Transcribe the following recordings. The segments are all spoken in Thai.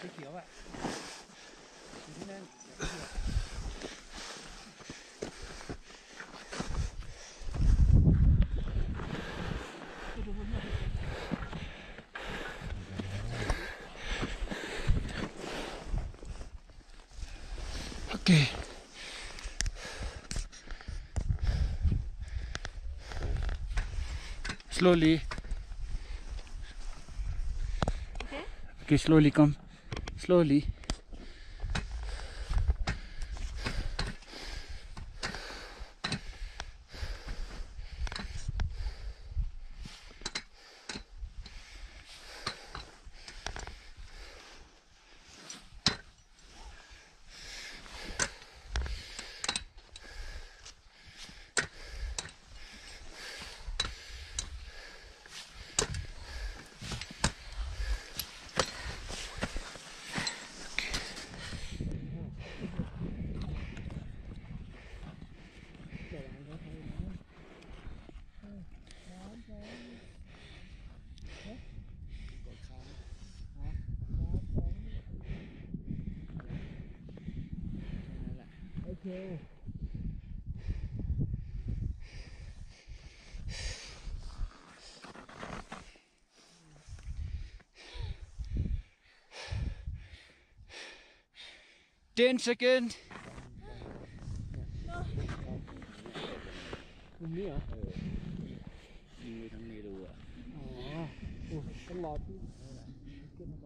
สีเขียวอ่ะอยู่ที่นั่นโอเคslowly okay slowly come slowly Okay. Ten second. ตรงนี้เหรอมีทั้งในรูอ่ะอ๋อต้องรอที่ขึ้นมาก่อน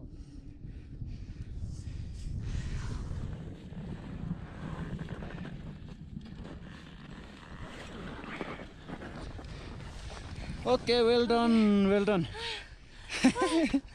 Okay, well done, well done.